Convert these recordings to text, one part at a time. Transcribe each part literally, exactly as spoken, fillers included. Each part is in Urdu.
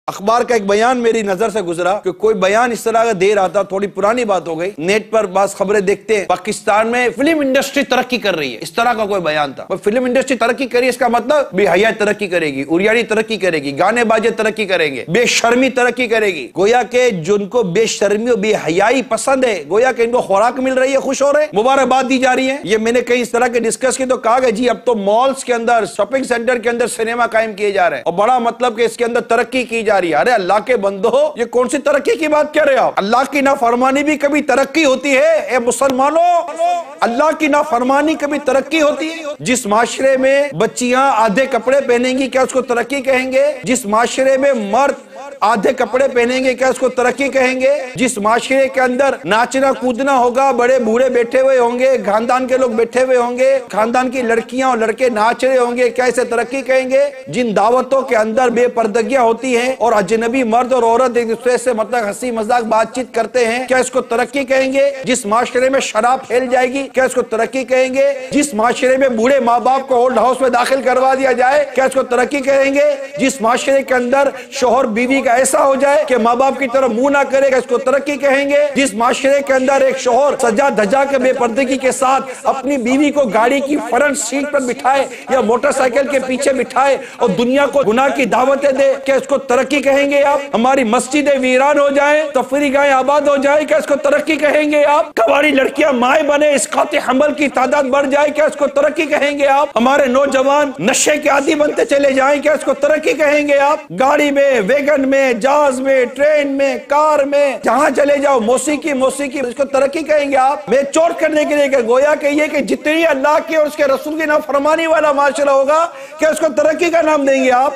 اخبار کا ایک بیان میری نظر سے گزرا کہ کوئی بیان اس طرح کا دے رہا تھا، تھوڑی پرانی بات ہو گئی، نیٹ پر بعض خبریں دیکھتے ہیں پاکستان میں فلم انڈسٹری ترقی کر رہی ہے، اس طرح کا کوئی بیان تھا۔ فلم انڈسٹری ترقی کری اس کا مطلب بے حیا ترقی کرے گی، اوریانی ترقی کرے گی، گانے باجے ترقی کریں گے، بے شرمی ترقی کرے گی۔ گویا کہ جن کو بے شرمی و بے حیائی پسند ہے، گویا کہ ان کو خوراک مل رہی ہے، خوش ہو رہے ہیں، مبارکباد دی جا رہی ہے۔ یہ میں نے کئی اس طرح کے ڈسکس کی تو کہا کہ جی اب تو مالز کے اندر، شاپنگ سینٹر کے اندر سینما قائم کیے جا رہے ہیں اور بڑا مطلب کہ اس کے اندر ترقی کی جا رہی ہے۔ ارے اللہ کے بندو، یہ کون سی ترقی کی بات کر رہے ہو؟ اللہ کی نافرمانی بھی کبھی ترقی ہوتی ہے اے مسلمانوں، اللہ کی نافرمانی کبھی ترقی ہوتی ہے۔ جس معاشرے میں بچیاں آدھے کپڑے پہنیں گی کیا اس کو ترقی کہیں گے؟ جس معاشرے میں مرد آدھے کپڑے پہنیں گے کیا اس کو ترقی کہیں گے؟ جس معاشرے کے اندر ناچنا کودنا ہوگا، بڑے بوڑھے بیٹھے ہوئے ہوں گے، خاندان کے لوگ بیٹھے ہوئے ہوں گے، خاندان کی لڑکیاں اور لڑکے ناچ رہے ہوں گے، کیا اسے ترقی کہیں گے؟ جن دعوتوں کے اندر بے پردگیاں ہوتی ہیں اور اجنبی مرد اور عورت ایک دوسرے سے مطلب ہنسی مذاق بات چیت کرتے ہیں، کیا اس کو ترقی کہیں گے؟ جس معاشرے میں شراب پھیل جائے گی کیا اس کو ترقی کہیں گے؟ جس معاشرے میں بوڑھے ماں باپ کو اولڈ ہاؤس میں داخل کروا دیا جائے کیا اس کو ترقی کہیں گے؟ جس معاشرے کے اندر شوہر بیوی کا ایسا ہو جائے کہ ماں باپ کی طرف منہ نہ کرے گا اس کو ترقی کہیں گے؟ جس معاشرے کے اندر ایک شوہر سجا دھجا کے بے پردگی کے ساتھ اپنی بیوی کو گاڑی کی فرنٹ سیٹ پر بٹھائے یا موٹر سائیکل کے پیچھے بٹھائے اور دنیا کو گناہ کی دعوتیں دے، کیا اس کو ترقی کہیں گے آپ؟ ہماری مسجدیں ویران ہو جائیں، تفریح گاہیں آباد ہو جائیں، کیا اس کو ترقی کہیں گے آپ؟ ہماری لڑکیاں مائیں بنے، اسقاط حمل کی تعداد بڑھ جائے، کیا اس کو ترقی کہیں گے آپ؟ ہمارے نوجوان نشے کے عادی بنتے چلے جائیں، کیا اس کو ترقی کہیں گے آپ؟ گاڑی میں، ویگن میں، جہاز میں، ٹرین میں، کار میں، جہاں چلے جاؤ موسیقی موسیقی، اس کو ترقی کہیں گے آپ؟ میں چوٹ کرنے کے لیے کہ گویا کہ یہ کہ جتنی اللہ کے اور اس کے رسول کی نافرمانی والا معاشرہ ہوگا کیا اس کو ترقی کا نام دیں گے آپ؟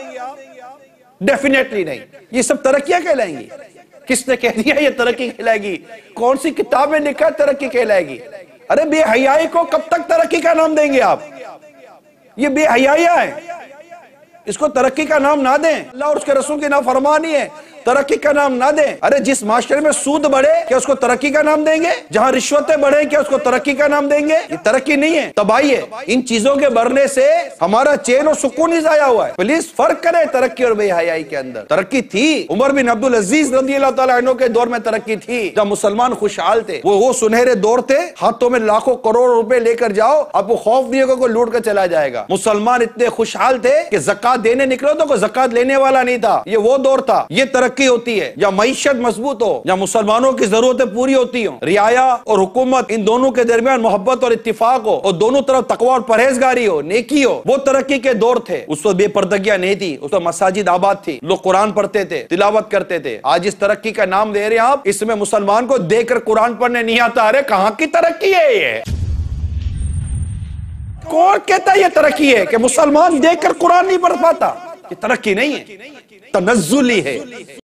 ڈیفینیٹلی نہیں۔ یہ سب ترقیاں کہلائیں گی؟ کس نے کہہ دیا یہ ترقی کہلائے گی؟ کون سی کتاب میں لکھا ترقی کہلائے گی؟ ارے بے حیائی کو کب تک ترقی کا نام دیں گے آپ؟ یہ بے حیائیاں ہیں، اس کو ترقی کا نام نہ دیں۔ اللہ اور اس کے رسول کی نافرمانی ہے، ترقی کا نام نہ دیں۔ ارے جس معاشرے میں سود بڑھے کیا اس کو ترقی کا نام دیں گے؟ جہاں رشوتیں بڑھیں کیا اس کو ترقی کا نام دیں گے؟ یہ ترقی نہیں ہے، تباہی ہے۔ ان چیزوں کے بڑھنے سے ہمارا چین اور سکون ہی ضائع ہوا ہے۔ پلیز فرق کریں ترقی اور بے حیائی کے اندر۔ ترقی تھی، عمر بن عبدالعزیز رضی اللہ تعالیٰ عنہ کے دور میں ترقی تھی، جب مسلمان خوشحال تھے۔ وہ وہ سنہرے دور تھے، ہاتھوں میں لاکھوں کروڑ روپے لے کر جاؤ، آپ کو خوف نہیں ہوگا کوئی لوٹ کر چلا جائے گا۔ مسلمان اتنے خوشحال تھے کہ زکات دینے نکلو تو کوئی زکات لینے والا نہیں تھا۔ یہ وہ دور تھا۔ یہ ترقی ہوتی ہے یا معیشت مضبوط ہو، یا مسلمانوں کی ضرورتیں پوری ہوتی ہوں، رعایا اور حکومت ان دونوں کے درمیان محبت اور اتفاق ہو، اور دونوں طرف تقوی اور پرہیزگاری ہو، نیکی ہو، وہ ترقی کے دور تھے۔ اس وقت بے پردگیاں نہیں تھی، اس وقت مساجد آباد تھی، لوگ قرآن پڑھتے تھے، تلاوت کرتے تھے۔ آج اس ترقی کا نام دے رہے ہیں آپ، اس میں مسلمان کو دیکھ کر قرآن پڑھنے نہیں آتا۔ ارے کہاں کی ترقی ہے یہ؟ کون کہتا ہے یہ ترقی ہے کہ مسلمان دیکھ کر قرآن نہیں پڑھ پاتا؟ یہ ترقی نہیں ہے، تنزلی ہے۔